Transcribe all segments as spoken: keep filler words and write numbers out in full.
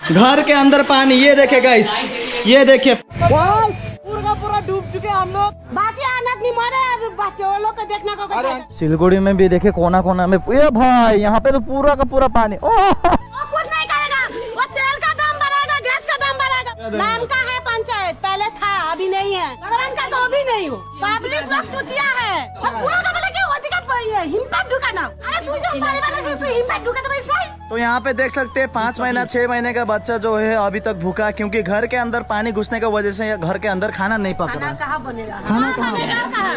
घर के अंदर पानी, ये देखे गाइस, ये देखिए पूरा पूरा डूब चुके हम लोग। बाकी आनंद नहीं मरे, अभी बच्चे वो लोग को देखने को। सिलगुड़ी में भी देखे कोना कोना में, ये भाई यहाँ पे तो पूरा का पूरा पानी। ओह कुछ नहीं करेगा, वो तेल का दाम बढ़ाएगा, गैस का दाम बढ़ाएगा। नाम का है पंचायत, पहले था अभी नहीं है। भगवान का तो अभी नहीं हो, पब्लिक लोग चुतिया है। पूरा का बोले कि हिम्मत ढुका ना, अरे तू जो हमारे वाले से तू हिम्मत ढुका तो वैसा ही। तो यहाँ पे देख सकते हैं पाँच महीना छह महीने का बच्चा जो है अभी तक भूखा, क्योंकि घर के अंदर पानी घुसने की वजह से घर के अंदर खाना नहीं पक रहा। कहाँ बनेगा, खाना कहाँ बनेगा?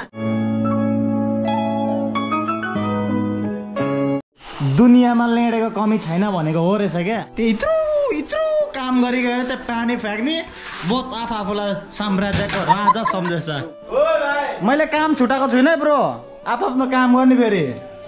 दुनियाँमा लेडेको कमी छैन भनेको हो रहेछ क्या। यत्रो यत्रो काम गरी गयो त पानी फ्याँक्ने बहुत आफ आफूलाई साम्राज्यको राजा सम्झेछ। मैले काम छुटाएको छुइनँ ब्रो, आफ आफ्नो काम गर्ने फेरि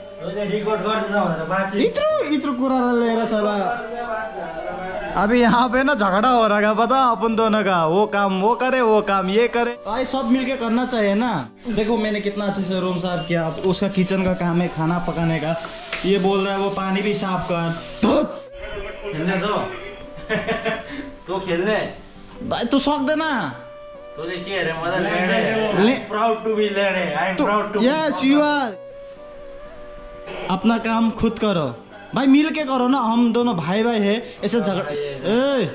इत्रो इत्रो कुरा लिएर सदा। अभी यहाँ पे ना झगड़ा हो रहा है, पता अपन दोनों का, वो काम वो करे वो काम ये करे, भाई सब मिलके करना चाहिए ना। देखो मैंने कितना अच्छे से रूम साफ किया, उसका किचन का काम है खाना पकाने का, ये बोल रहा है वो पानी भी साफ कर। तो खेलने दो तो खेलने भाई तू शौक देना तो देखिए रे mother lady, proud to be lady, I am proud to. Yes you are. अपना काम खुद करो भाई, मिल के करो ना, हम दोनों भाई भाई है, ऐसे झगड़ा। ए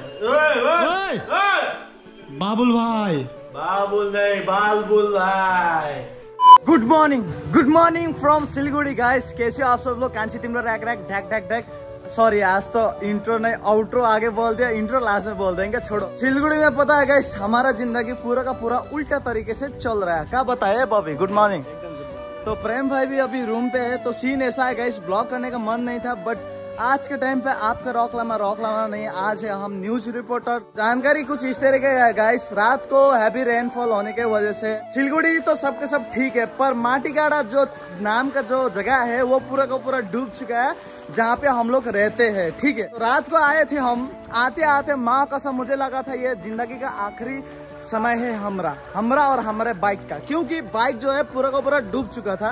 बाबुल भाई, बाबुल नहीं बालबुल भाई। Good morning, good morning from Siliguri guys. कैसे हो आप सब लोग? कांची तिम्रो रैक रैक ढैक ढैक ढैक। सॉरी आज तो इंट्रो नहीं आउट्रो आगे बोल दिया, इंट्रो लास्ट में बोल देंगे, छोड़ो। सिलगुड़ी में पता है गाइस हमारा जिंदगी पूरा का पूरा उल्टा तरीके से चल रहा है। क्या बताए बॉबी? Good morning. तो प्रेम भाई भी अभी रूम पे है, तो सीन ऐसा है गाइस, ब्लॉग करने का मन नहीं था, बट आज के टाइम पे आपका रॉक लामा रॉक लामा नहीं, आज है हम न्यूज रिपोर्टर। जानकारी कुछ इस तरह के है गाइस, रात को हैवी रेनफॉल होने के वजह से सिलगुड़ी तो सबके सब ठीक है, पर माटीगाड़ा जो नाम का जो जगह है वो पूरा का पूरा डूब चुका है, जहाँ पे हम लोग रहते हैं। ठीक है, तो रात को आए थे हम, आते आते माँ कसम मुझे लगा था ये जिंदगी का आखिरी समय है हमरा हमरा और हमारे बाइक का, क्योंकि बाइक जो है पूरा का पूरा डूब चुका था।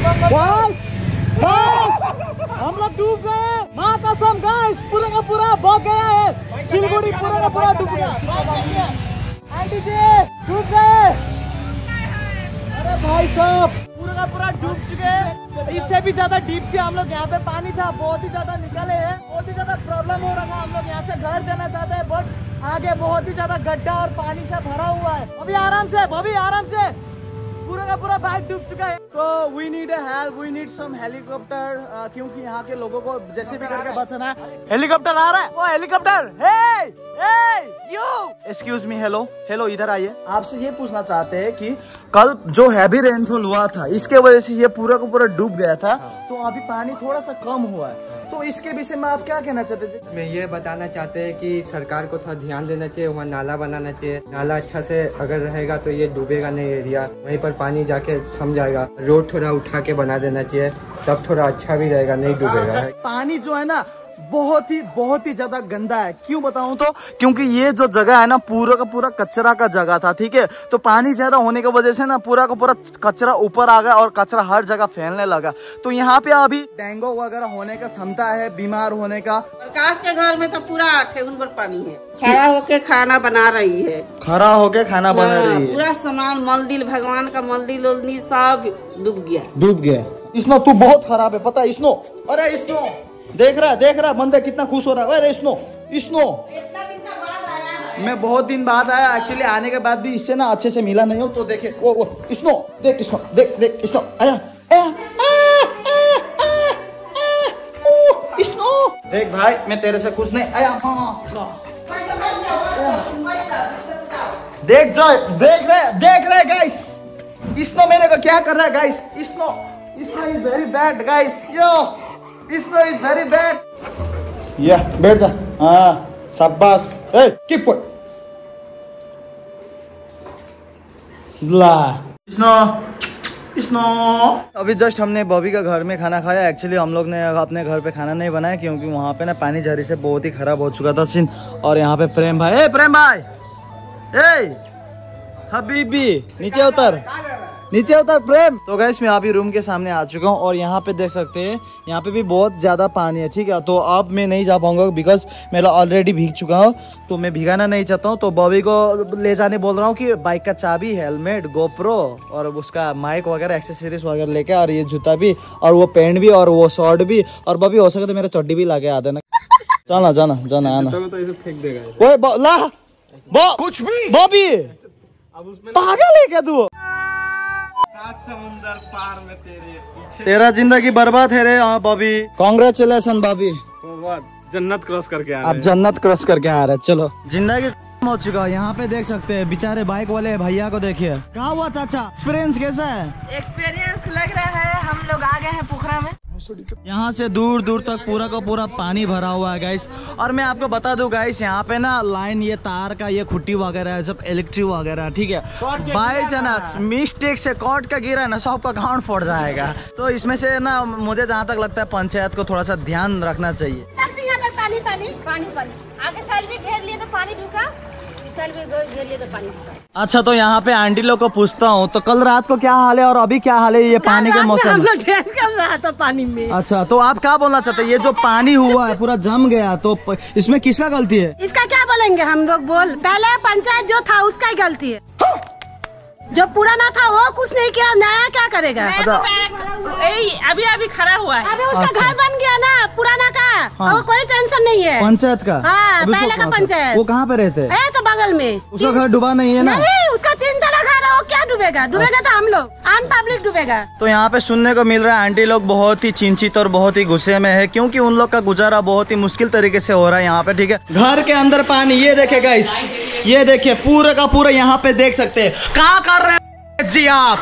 हम लोग डूब गए, माँ कसम गाइस, पूरा का पूरा बह गया है सिलगुड़ी, पूरा का पूरा डूब गया। आंटी जी डूब गए, अरे भाई साहब पूरा का पूरा डूब चुके हैं। इससे भी ज्यादा डीप से हम लोग यहाँ पे पानी था, बहुत ही ज्यादा निकले हैं, बहुत ही ज्यादा प्रॉब्लम हो रहा था। हम लोग यहाँ से घर जाना चाहते हैं, बट आगे बहुत ही ज्यादा गड्ढा और पानी से भरा हुआ है। अभी आराम से अभी आराम से, पूरा का पूरा बाइक डूब चुका है। तो we need a help, we need some helicopter, क्योंकि यहाँ के लोगों को जैसे भी करके बचाना है। हेलीकॉप्टर आ रहा है, वो helicopter, hey hey you excuse me, hello hello इधर आइए। आपसे ये पूछना चाहते हैं कि कल जो हैवी रेनफॉल हुआ था इसके वजह से ये पूरा का पूरा डूब गया था, तो अभी पानी थोड़ा सा कम हुआ है, तो इसके विषय में आप क्या कहना चाहते थे? मैं ये बताना चाहते हैं कि सरकार को थोड़ा ध्यान देना चाहिए, वहाँ नाला बनाना चाहिए, नाला अच्छा से अगर रहेगा तो ये डूबेगा नहीं एरिया, वहीं पर पानी जाके थम जाएगा। रोड थोड़ा उठा के बना देना चाहिए, तब थोड़ा अच्छा भी रहेगा, नहीं डूबेगा। पानी जो है ना बहुत ही बहुत ही ज्यादा गंदा है, क्यों बताऊं तो क्योंकि ये जो जगह है ना पूरा का पूरा कचरा का जगह था। ठीक है, तो पानी ज्यादा होने की वजह से ना पूरा का पूरा कचरा ऊपर आ गया और कचरा हर जगह फैलने लगा, तो यहाँ पे अभी डेंगू वगैरह होने का क्षमता है, बीमार होने का। प्रकाश के घर में तो पूरा ठेहुन पर पानी है, खड़ा होके खाना बना रही है, खड़ा होके खाना बना रही है, पूरा सामान मंदिर भगवान का मंदिर उल्दी सब डूब गया डूब गया। इसनो तू बहुत खराब है, पता है इसनो? अरे इसनो देख रहा है देख रहा है बंदा कितना खुश हो रहा है। अरे स्नो स्नो मैं बहुत दिन बाद आया, एक्चुअली आने के बाद भी इससे ना अच्छे से मिला नहीं हो, तो देखे वो वो स्नो देख स्नो देख देख स्नो आया स्नो देख भाई, मैं तेरे से खुश नहीं आया। देख जो देख रहे देख रहे गाइस, स्नो मेरे को क्या कर रहा है guys? Snow snow is very bad guys, yo Snow is very bad. Yeah, बैठ जा। हाँ, शाबाश। Hey, keep quiet. ला, Snow, Snow। अभी जस्ट हमने बॉबी का घर में खाना खाया। एक्चुअली हम लोग ने अपने घर पे खाना नहीं बनाया, क्योंकि वहाँ पे ना पानी जारी से बहुत ही खराब हो चुका था सीन। और यहाँ पे प्रेम भाई, ए प्रेम भाई, ए हबीबी नीचे उतर, नीचे उतर प्रेम। तो गाइस मैं अभी रूम के सामने आ चुका हूँ और यहाँ पे देख सकते हैं यहाँ पे भी बहुत ज्यादा पानी है, ठीक है। तो अब मैं नहीं जा पाऊंगा बिकॉज मेरा ऑलरेडी भीग चुका हूँ, तो मैं भीगाना नहीं चाहता हूँ। तो बॉबी को ले जाने बोल रहा हूँ कि बाइक का चाबी, हेलमेट, गोप्रो और उसका माइक वगैरह एक्सेसरीज वगैरह लेके, और ये जूता भी और वो पैंट भी और वो शर्ट भी, और बॉबी हो सके तो मेरा चड्डी भी लाके आ देना। जाना जाना जाना आना तो फेंक देगा। ओए ला बो कुछ भी बॉबी पागल है क्या तू? सात समुंदर पार में तेरे पीछे तेरा जिंदगी बर्बाद है रे। हाँ बॉबी, कॉन्ग्रेचुलेसन बॉबी, जन्नत क्रॉस करके आ रहे आप जन्नत क्रॉस करके आ रहे। चलो जिंदगी हो चुका। यहाँ पे देख सकते हैं बेचारे बाइक वाले भैया को, देखिए। क्या हुआ चाचा, एक्सपीरियंस कैसा है? एक्सपीरियंस लग रहा है हम लोग आ गए हैं पोखरा में। यहाँ से दूर दूर तक पूरा का पूरा पानी भरा हुआ है गाइस। और मैं आपको बता दूं गाइस, यहाँ पे ना लाइन, ये तार का ये खुट्टी वगैरह है, सब इलेक्ट्रिक वगैरह, ठीक है। बाई चांस मिस्टेक से कॉर्ड का गिरा ना, सबका अकाउंट फोड़ जाएगा। तो इसमें से ना मुझे जहाँ तक लगता है पंचायत को थोड़ा सा ध्यान रखना चाहिए। यहाँ पर पानी पानी पानी पानी आगे साल भी घेर लिए तो पानी ढुका, इस साल भी घेर लिए तो पानी ढुका। अच्छा तो यहाँ पे आंटी लोग को पूछता हूँ, तो कल रात को क्या हाल है और अभी क्या हाल है ये पानी के मौसम? हम लोग ढेर कर रहा था पानी में। अच्छा तो आप क्या बोलना चाहते हैं, ये जो पानी हुआ है पूरा जम गया, तो इसमें किसका गलती है? इसका क्या बोलेंगे हम लोग, बोल पहले पंचायत जो था उसका ही गलती है। जो पुराना था वो कुछ नहीं किया, नया क्या करेगा? अभी अभी खड़ा हुआ है। अभी उसका अच्छा। घर बन गया ना पुराना का, हाँ। और कोई टेंशन नहीं है। पंचायत का? हाँ, अभी पहले उसको- का पंचायत। वो कहाँ पे रहते हैं? है तो बगल में। उसका घर डूबा नहीं है ना? नहीं, उसका तीन तला घर है, वो क्या डूबेगा? डूबेगा तो हम लोग, आन पब्लिक डूबेगा। तो यहाँ पे सुनने को मिल रहा है आंटी लोग बहुत ही चिंतित और बहुत ही गुस्से में है, क्योंकि उन लोग का गुजारा बहुत ही मुश्किल तरीके से हो रहा है यहाँ पे, ठीक है। घर के अंदर पानी, ये देखे गाइस, ये देखिए पूरा का पूरा यहाँ पे देख सकते हैं। क्या कर रहे हैं जी आप?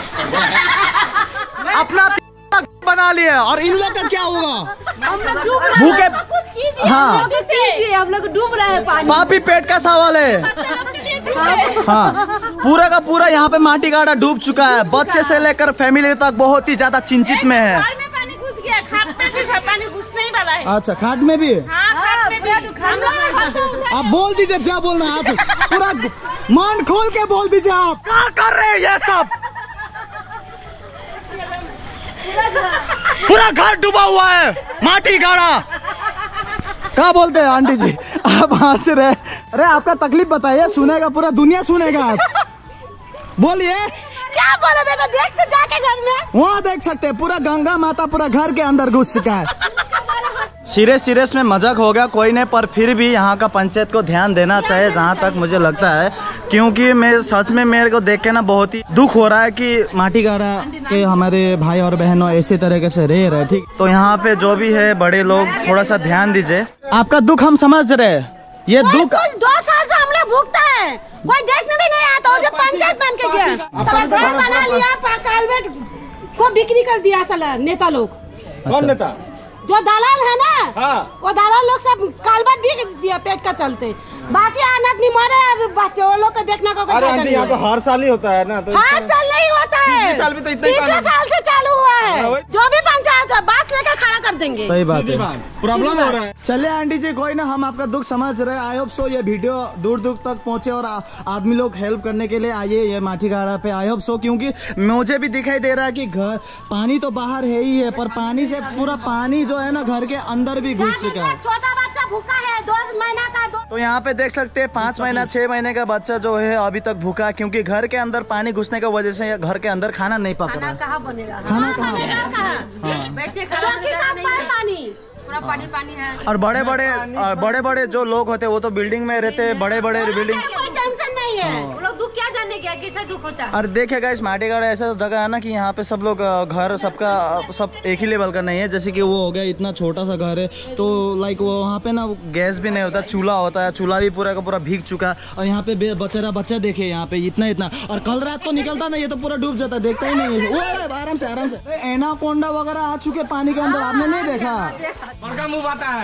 अपना बना लिए, और इन लोग का क्या होगा? भूखे कुछ कीजिए, हाँ। हम लोग कीजिए, हम लोग डूब रहे हैं पानी। पापी पेट का सवाल है। हाँ पूरा का पूरा यहाँ पे माटी गाड़ा डूब चुका है, बच्चे से लेकर फैमिली तक बहुत ही ज्यादा चिंतित में है। घर में पानी घुस गया, खाट में भी पानी घुसने ही वाला है। अच्छा खाट में भी? हाँ, खाट में भी। हम लोग आप बोल दीजिए, क्या बोलना है आज, पूरा मान खोल के बोल दीजिए। आप क्या कर रहे हैं ये सब? पूरा घर डूबा हुआ है, माटी गाड़ा। क्या बोलते हैं आंटी जी, आप हंस रहे? अरे आपका तकलीफ बताइए, सुनेगा पूरा दुनिया सुनेगा आज। बोलिए क्या बोले बेटा, देख तो जाके घर में। वहाँ देख सकते हैं पूरा गंगा माता पूरा घर के अंदर घुस चुका है। सीरियस सीरियस में मजाक हो गया कोई नहीं, पर फिर भी यहाँ का पंचायत को ध्यान देना चाहिए जहाँ तक मुझे लगता है, क्योंकि मैं सच में मेरे को देख के ना बहुत ही दुख हो रहा है कि माटी गाड़ा के हमारे भाई और बहनों ऐसे तरीके से रह रहे, ठीक। तो यहाँ पे जो भी है बड़े लोग थोड़ा सा ध्यान दीजिए। आपका दुख हम समझ रहे हैं, ये दुख दो साल से हम लोग भुगता है, कोई देखने भी नहीं आता। जो पंचायत बन के गया, घर बना लिया, कालवेट को बिक्री कर दिया साला नेता लोग। कौन नेता? जो दलाल है ना, हाँ। वो दलाल लोग सब कालवेट बिक दिया पेट का चलते। बाकी आदमी मरे, बच्चे वो लोग को देखने को अरे आंटी यहाँ तो हर साल ही होता है ना, तो हर साल नहीं होता है। पिछले साल भी तो इतना ही पिछले पानी- साल से चालू हुआ है। हाँ, जो भी पंचायत है बांस लेकर खड़ा कर देंगे। सही बात है, प्रॉब्लम हो रहा है। चलिए आंटी जी कोई ना, हम आपका दुख समझ रहे हैं। आई होप सो ये वीडियो दूर दूर तक पहुंचे और आ, आदमी लोग हेल्प करने के लिए आइए ये माटी गाड़ा पे। आई होप सो, क्योंकि मुझे भी दिखाई दे रहा है कि घर पानी तो बाहर है ही है, पर पानी से पूरा पानी जो है ना घर के अंदर भी घुस चुका है। छोटा बच्चा भूखा है, दो महीना का। दो तो यहाँ पे देख सकते हैं पाँच महीना छह महीने का बच्चा जो है अभी तक भूखा है, क्योंकि घर के अंदर पानी घुसने की वजह से घर के अंदर खाना नहीं पक रहा है। कहाँ बनेगा? खाना कहाँ? बैठे चौकी का पानी पूरा पानी पानी है। और बड़े बड़े और बड़े बड़े जो लोग होते हैं वो तो बिल्डिंग में रहते हैं, बड़े बड़े बिल्डिंग। कोई टेंशन नहीं है। वो लोग दुख क्या जाने क्या, किससे दुख होता है? और देखिएगा इस माटीगाड़ा ऐसा जगह है ना कि यहाँ पे सब लोग अ, घर सबका अ, सब एक ही लेवल का नहीं है। जैसे कि वो हो गया इतना छोटा सा घर है, तो लाइक वो वहाँ पे ना गैस भी नहीं होता, चूल्हा होता है, चूल्हा भी पूरा का पूरा भीग चुका। और यहाँ पे बेचारा बच्चा देखे यहाँ पे इतना इतना, और कल रात को निकलता ना ये तो पूरा डूब जाता, देखता ही नहीं है। वो आराम से आराम से एनाकोंडा वगैरह आ चुके पानी के अंदर, आपने नहीं देखा? बड़का मुंह आता है।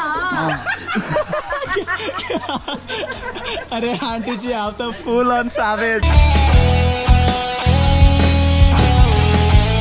अरे आंटी जी आप तो फुल ऑन सावेज।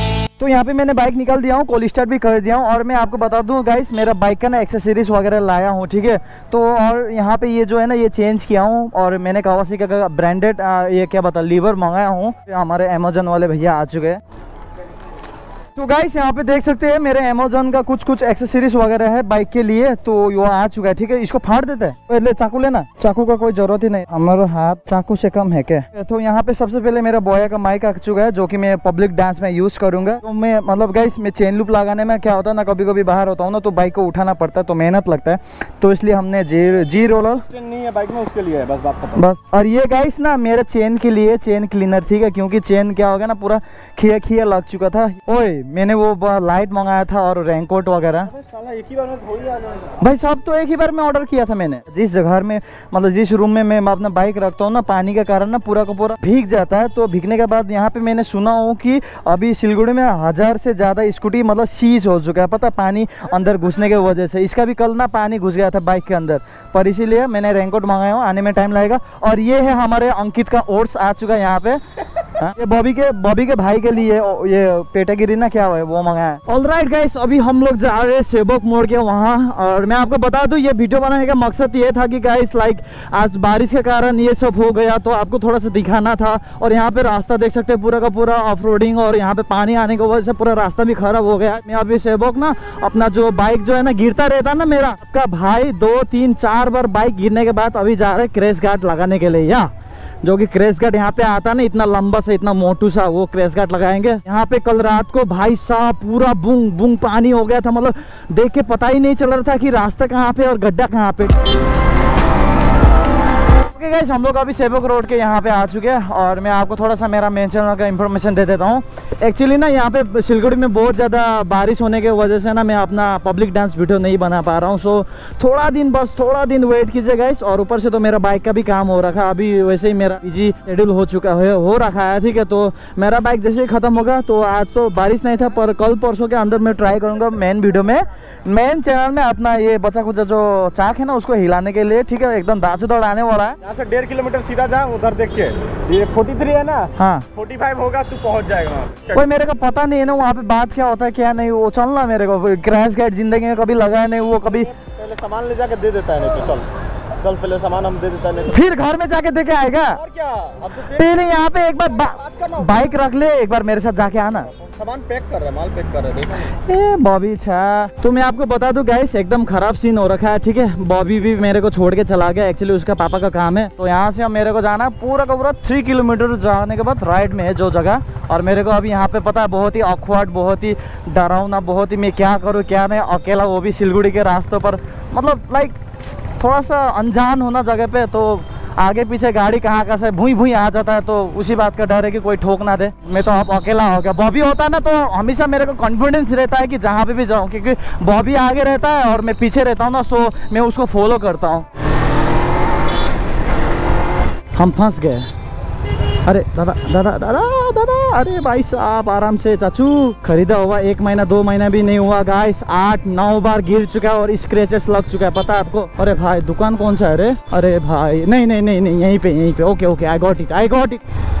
तो यहाँ पे मैंने बाइक निकाल दिया हूँ, कोल स्टार्ट भी कर दिया हूँ। और मैं आपको बता दूँ गाइस, मेरा बाइक का ना एक्सेसरीज वगैरह लाया हूँ, ठीक है। तो और यहाँ पे ये जो है ना ये चेंज किया हूँ, और मैंने कावासाकी का ब्रांडेड ये क्या बता लीवर मंगाया हूँ। हमारे अमेजोन वाले भैया आ चुके हैं। तो गाइस यहाँ पे देख सकते हैं मेरे अमेजोन का कुछ कुछ एक्सेसरीज वगैरह है बाइक के लिए, तो वो आ चुका है, ठीक है। इसको फाड़ देते हैं, पहले चाकू लेना, चाकू का कोई जरूरत ही नहीं, हमारा हाथ चाकू से कम है क्या। तो यहाँ पे सबसे पहले मेरा बोया का माइक आ चुका है, जो कि मैं पब्लिक डांस में यूज करूंगा। तो मैं मतलब गाइस मैं चेन लूप लगाने में क्या होता है ना, कभी कभी बाहर होता हूँ ना, तो बाइक को उठाना पड़ता है, तो मेहनत लगता है, तो इसलिए हमने जी जी रोलर नहीं है बाइक में, उसके लिए है बस बात खत्म। बस। और ये गाइस ना मेरे चेन के लिए चेन क्लीनर, ठीक है, क्योंकि चेन क्या हो गया ना पूरा खिया खिया लग चुका था। ओए मैंने वो लाइट मंगाया था और रेनकोट वगैरह, एक ही बार में थोड़ी आ जाएगा भाई सब तो एक ही बार में ऑर्डर किया था मैंने। जिस जगह में मतलब जिस रूम में मैं अपना बाइक रखता हूँ ना, पानी के कारण ना पूरा का पूरा भीग जाता है। तो भीगने के बाद यहाँ पे मैंने सुना हूँ कि अभी सिलगुड़ी में हजार से ज्यादा स्कूटी मतलब सीज हो चुका है, पता पानी अंदर घुसने की वजह से। इसका भी कल ना पानी घुस गया था बाइक के अंदर, पर इसीलिए मैंने रेनकोट मंगाया हूँ, आने में टाइम लगेगा। और ये है हमारे अंकित का ओट्स आ चुका है यहाँ पे। हाँ? ये बॉबी के बॉबी के भाई के लिए ये पेटागिरी ना क्या है वो मंगाया है। ऑलराइट गाइस, अभी हम लोग जा रहे हैं सेवक मोड़ के वहाँ। और मैं आपको बता दूं ये वीडियो बनाने का मकसद ये था कि गाइस लाइक आज बारिश के कारण ये सब हो गया, तो आपको थोड़ा सा दिखाना था। और यहाँ पे रास्ता देख सकते हैं पूरा का पूरा ऑफ रोडिंग, और यहाँ पे पानी आने की वजह से पूरा रास्ता भी खराब हो गया। मैं अभी सेवक ना अपना जो बाइक जो है ना गिरता रहता ना मेरा का भाई, दो तीन चार बार बाइक गिरने के बाद अभी जा रहे क्रैश गार्ड लगाने के लिए, या जो कि क्रैश गार्ड यहाँ पे आता ना इतना लंबा सा इतना मोटू सा, वो क्रैश गार्ड लगाएंगे। यहाँ पे कल रात को भाई साहब पूरा बूंग बूंग पानी हो गया था, मतलब देख के पता ही नहीं चल रहा था कि रास्ता कहाँ पे और गड्ढा कहाँ पे। ओके गाइस, हम लोग अभी सेवक रोड के यहाँ पे आ चुके हैं, और मैं आपको थोड़ा सा मेरा मेन चैनल का इन्फॉर्मेशन दे देता हूँ। एक्चुअली ना यहाँ पे सिलगुड़ी में बहुत ज़्यादा बारिश होने की वजह से ना मैं अपना पब्लिक डांस वीडियो नहीं बना पा रहा हूँ। सो थोड़ा दिन बस थोड़ा दिन वेट कीजिए गाइस। और ऊपर से तो मेरा बाइक का भी काम हो रखा है, अभी वैसे ही मेरा बिजी शेड्यूल हो चुका है हो रखा है, ठीक है। तो मेरा बाइक जैसे ही खत्म होगा, तो आज तो बारिश नहीं था, पर कल परसों के अंदर मैं ट्राई करूँगा मेन वीडियो में मेन चैनल में अपना ये बचा खुचा जो चाक है ना उसको हिलाने के लिए, ठीक है। एकदम दांत से दौड़ आने वाला है। यहाँ से डेढ़ किलोमीटर सीधा जा, उधर देख के ये फोर्टी थ्री है ना, हाँ फोर्टी फाइव होगा, तू पहुँच जाएगा। कोई मेरे को पता नहीं है ना वहाँ पे बात क्या होता है क्या नहीं, वो चलना मेरे को क्रैश गार्ड जिंदगी में कभी लगा है नहीं, वो कभी पहले सामान ले जाके दे देता है, नहीं तो चल चल पहले सामान हम दे देता है, नहीं तो फिर घर में जाके देके आएगा। और क्या, अब तो देख, पहले यहाँ पे एक बार बात करना, बाइक रख ले, एक बार मेरे साथ जाके आना। सामान पैक कर रहा है, माल पैक कर रहा है, देखो ए बॉबी छा। तो मैं आपको बता दूं गाइस एकदम खराब सीन हो रखा है, ठीक है। बॉबी भी मेरे को छोड़ के चला गया, एक्चुअली उसका पापा का काम है। तो यहाँ से अब मेरे को जाना पूरा का पूरा थ्री किलोमीटर जाने के बाद राइट में है जो जगह। और मेरे को अभी यहाँ पे पता है बहुत ही ऑकवर्ड, बहुत ही डरावना, बहुत ही मैं क्या करूँ क्या नहीं, अकेला, वो भी सिलगुड़ी के रास्तों पर, मतलब लाइक थोड़ा सा अनजान होना जगह पे। तो आगे पीछे गाड़ी कहाँ कहाँ से भूई भूई आ जाता है, तो उसी बात का डर है कि कोई ठोक ना दे। मैं तो अब अकेला हो गया। बॉबी होता है ना तो हमेशा मेरे को कॉन्फिडेंस रहता है कि जहाँ पे भी जाऊँ, क्योंकि बॉबी आगे रहता है और मैं पीछे रहता हूँ ना, सो मैं उसको फॉलो करता हूँ। हम फंस गए। अरे दादा दादा दादा दादा, अरे भाई साहब आराम से चाचू। खरीदा हुआ एक महीना दो महीना भी नहीं हुआ गाइस, आठ नौ बार गिर चुका है और स्क्रैचेस लग चुका है, पता है आपको। अरे भाई दुकान कौन सा है रे? अरे भाई नहीं नहीं नहीं नहीं यहीं पे यहीं पे। Okay okay I got it I got it.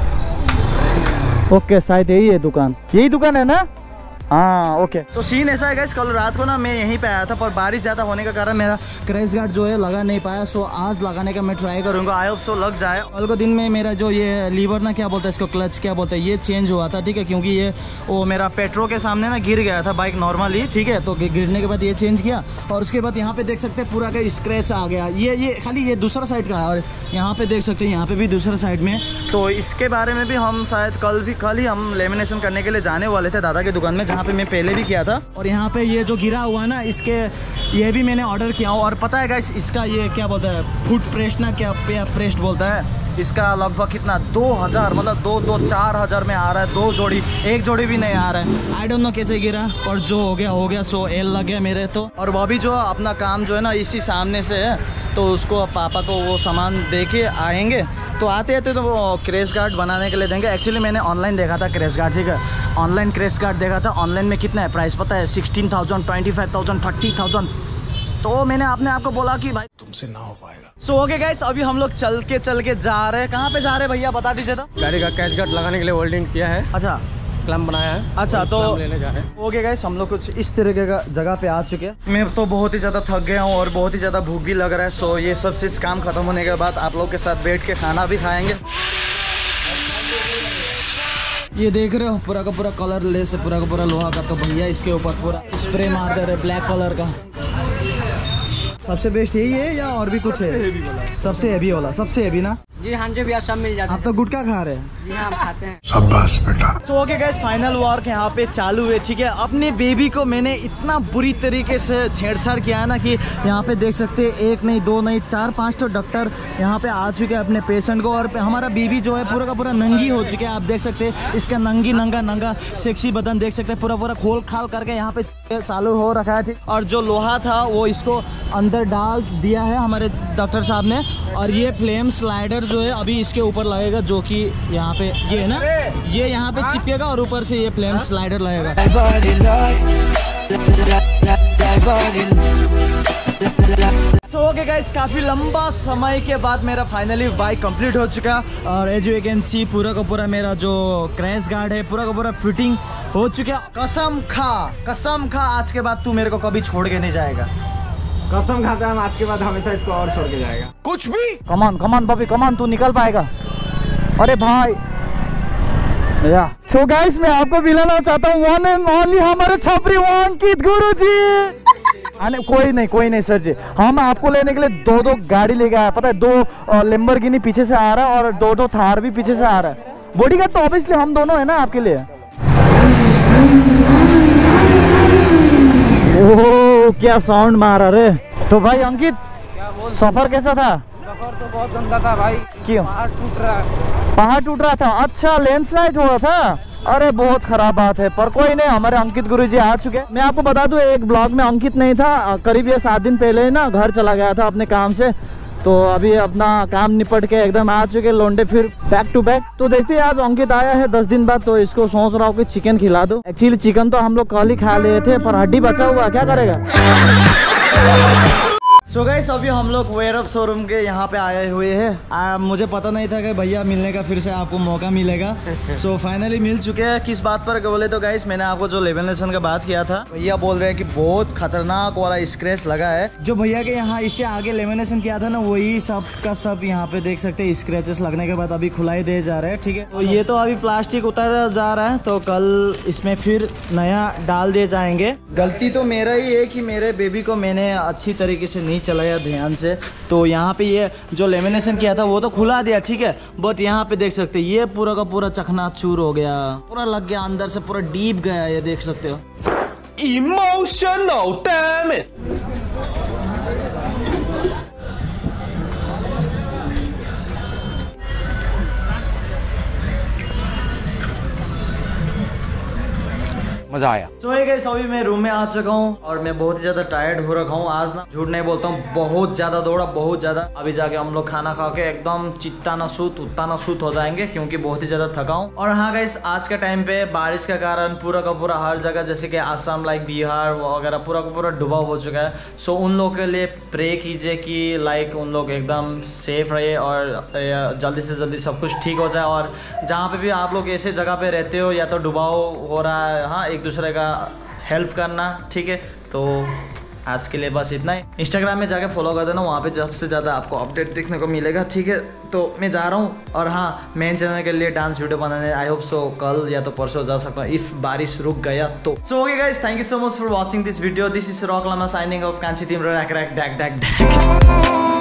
Okay शायद यही है दुकान, यही दुकान है ना। हाँ ओके। तो सीन ऐसा है गाइस, कल रात को ना मैं यहीं पे आया था, पर बारिश ज़्यादा होने के कारण मेरा क्रैश गार्ड जो है लगा नहीं पाया। सो आज लगाने का मैं ट्राई करूँगा, आई होप सो लग जाए। कल को दिन में मेरा जो ये लीवर ना क्या बोलता है इसको, क्लच क्या बोलता है, ये चेंज हुआ था, ठीक है। क्योंकि ये वो मेरा पेट्रोल के सामने ना गिर गया था बाइक नॉर्मली, ठीक है। तो गिरने के बाद ये चेंज किया, और उसके बाद यहाँ पे देख सकते हैं पूरा का स्क्रैच आ गया। ये ये खाली ये दूसरा साइड का है, और यहाँ पे देख सकते हैं यहाँ पे भी दूसरा साइड में। तो इसके बारे में भी हम शायद कल भी कल ही हम लेमिनेशन करने के लिए जाने वाले थे दादा की दुकान में, जहाँ पे मैं पहले भी किया था। और यहाँ पे ये जो गिरा हुआ है ना, इसके ये भी मैंने ऑर्डर किया हूँ। और पता है गाइस इसका ये क्या बोलता है, फुट प्रेस्ट ना क्या प्रेस्ट बोलता है, इसका लगभग कितना दो हजार मतलब दो दो चार हजार में आ रहा है। दो जोड़ी, एक जोड़ी भी नहीं आ रहा है। आई डोंट नो कैसे गिरा, पर जो हो गया हो गया। सो एल लग गया मेरे तो। और वो भी जो अपना काम जो है ना इसी सामने से है, तो उसको पापा को वो सामान दे के आएंगे। तो आते आते तो वो क्रैश गार्ड बनाने के लिए देंगे। एक्चुअली मैंने ऑनलाइन देखा था क्रैश गार्ड, ठीक है। ऑनलाइन क्रैश गार्ड देखा था। ऑनलाइन में कितना है प्राइस पता है? Sixteen thousand, twenty five thousand, thirty thousand. तो मैंने अपने आप को बोला कि भाई तुमसे ना हो पाएगा। सो ओके गाइस, अभी हम लोग चल के चल के जा रहे हैं। कहाँ पे जा रहे हैं भैया बता दीजिए तो। गाड़ी का क्रैश गार्ड लगाने के लिए वेल्डिंग किया है। अच्छा क्लैम्प बनाया है। अच्छा तो लेने जा रहे हैं। ओके गाइस, हम लोग कुछ इस तरीके का जगह पे आ चुके हैं। मैं तो बहुत ही ज़्यादा थक गया हूँ और बहुत ही ज़्यादा भूख भी लग रहा है। सो ये सब चीज़ काम खत्म होने के बाद आप लोग के साथ बैठ के खाना भी खाएंगे। ये देख रहे हो पूरा का पूरा कलर लेस है, पूरा का पूरा लोहा का। तो भैया इसके ऊपर पूरा स्प्रे मार दे रहे ब्लैक कलर का। सबसे बेस्ट यही है या और भी कुछ है? सबसे हैवी वाला, सबसे हैवी ना जी। हाँ जी भैया, सब मिल जाता है। आप तो गुटखा खा रहे हैं? जी हाँ, हम खाते हैं। शाबाश बेटा। तो ओके गाइस, फाइनल वर्क यहाँ पे चालू है, ठीक है। अपने बेबी को मैंने इतना बुरी तरीके से छेड़छाड़ किया है ना कि यहाँ पे देख सकते हैं एक नहीं दो नहीं चार पांच तो डॉक्टर यहाँ पे आ चुके हैं अपने पेशेंट को। और हमारा बेबी जो है पूरा का पूरा नंगी हो चुका है। आप देख सकते हैं इसका नंगी नंगा नंगा सेक्सी बदन देख सकते हैं, पूरा पूरा खोल खाल करके यहाँ पे चालू हो रखा है, ठीक। और जो लोहा था वो इसको अंदर डाल दिया है हमारे डॉक्टर साहब ने। और ये फ्लेम स्लाइडर जो है अभी इसके ऊपर लगेगा, जो कि यहाँ पे ये है ना, ये यहाँ पे चिपकेगा और ऊपर से ये फ्लेम स्लाइडर लगेगा। तो ओके गाइस, काफी लंबा समय के बाद मेरा फाइनली बाइक कंप्लीट हो चुका। और एज यू कैन सी पूरा का पूरा मेरा जो क्रैश गार्ड है पूरा का पूरा फिटिंग हो चुका। कसम खा कसम खा आज के बाद तू मेरे को कभी छोड़ के नहीं जाएगा। कसम खाता है, आज के बाद हमेशा इसको और छोड़ के जाएगा। कुछ भी कमान कमान बबी कमान, तू निकल पाएगा। अरे भाई या सो गाइस, मैं आपको मिलाना चाहता हूँ वन एंड ओनली हमारे छपरी अंकित गुरुजी। अरे कोई नहीं कोई नहीं सर जी, हम आपको लेने के लिए दो दो गाड़ी लेके आया, पता है। दो लैम्बोर्गिनी पीछे से आ रहा है और दो दो थार भी पीछे से आ रहा है। बॉडीगार्ड तो ऑब्वियसली हम दोनों है ना आपके लिए। ओह क्या साउंड मारा रे। तो भाई अंकित, सफर कैसा था? सफर तो बहुत गंदा था भाई। क्यों? पहाड़ टूट रहा पहाड़ टूट रहा था? अच्छा, लैंडस्लाइड हो रहा था। अरे बहुत खराब बात है, पर कोई नहीं, हमारे अंकित गुरुजी आ चुके। मैं आपको बता दूं, एक ब्लॉग में अंकित नहीं था, करीब ये सात दिन पहले ना घर चला गया था अपने काम से। तो अभी अपना काम निपट के एकदम आ चुके लौंडे फिर बैक टू बैक। तो देखते हैं, आज अंकित आया है दस दिन बाद, तो इसको सोच रहा हूँ कि चिकन खिला दो। एक्चुअली चिकन तो हम लोग कल ही खा लिए थे, पर हड्डी बचा हुआ, क्या करेगा। सो गाइस, अभी हम लोग वेयरअप शोरूम के यहाँ पे आए हुए हैं। मुझे पता नहीं था कि भैया मिलने का फिर से आपको मौका मिलेगा। सो so, फाइनली मिल चुके हैं। किस बात पर बोले तो गाइस, मैंने आपको जो लेमिनेशन का बात किया था, भैया बोल रहे हैं कि बहुत खतरनाक वाला स्क्रैच लगा है। जो भैया के यहाँ इससे आगे लेमिनेशन किया था ना, वही सब का सब यहाँ पे देख सकते हैं स्क्रैचेस लगने के बाद अभी खुलाई दे जा रहे हैं, ठीक है। तो ये तो अभी प्लास्टिक उतर जा रहा है, तो कल इसमें फिर नया डाल दिए जाएंगे। गलती तो मेरा ही है कि मेरे बेबी को मैंने अच्छी तरीके से नहीं चलाया ध्यान से। तो यहाँ पे ये जो लेमिनेशन किया था वो तो खुला दिया, ठीक है। बट यहाँ पे देख सकते हैं ये पूरा का पूरा चकनाचूर हो गया, पूरा लग गया अंदर से, पूरा डीप गया, ये देख सकते हो। Emotional damn it. मजा आया। तो ये गाइस, अभी मैं रूम में आ चुका हूँ और मैं बहुत ही ज्यादा टायर्ड हो रखा हूँ आज ना, झूठ नहीं बोलता हूँ, बहुत ज्यादा दौड़ा, बहुत ज्यादा। अभी जाके हम लोग खाना खा के एकदम चित्ता ना सूत उत्ता ना सूत हो जाएंगे, क्योंकि बहुत ही ज्यादा थका हूँ। और हाँ गाइस, आज के टाइम पे बारिश के कारण पूरा का पूरा हर जगह, जैसे कि आसाम लाइक बिहार वगैरह पूरा का पूरा डूबा हो चुका है। सो उन लोगों के लिए प्रे कीजिए कि लाइक उन लोग एकदम सेफ रहे और जल्दी से जल्दी सब कुछ ठीक हो जाए। और जहाँ पे भी आप लोग ऐसे जगह पे रहते हो या तो डुबाव हो रहा है, हाँ, एक दूसरे का हेल्प करना, ठीक है। तो आज के लिए बस इतना ही। इंस्टाग्राम में जाके फॉलो कर देना, वहाँ पे सबसे ज़्यादा आपको अपडेट देखने को मिलेगा, ठीक है। तो मैं जा रहा हूँ। और हाँ, मेन चैनल के लिए डांस वीडियो बनाने आई होप सो कल या तो परसों जा सकता हूँ, इफ बारिश रुक गया तो। So okay guys, thank you so much for watching this video. This is Rock Lama signing off. कांची टीम रैक रैक डैक डैक डैक।